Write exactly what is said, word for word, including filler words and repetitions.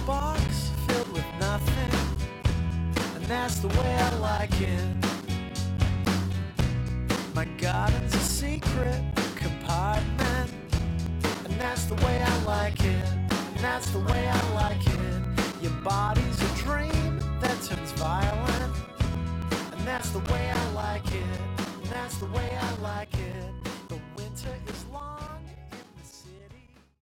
box filled with nothing, and that's the way I like it. My garden's a secret compartment, and that's the way I like it, and that's the way I like it. Your body's a dream that turns violent, and that's the way I like it, and that's the way I like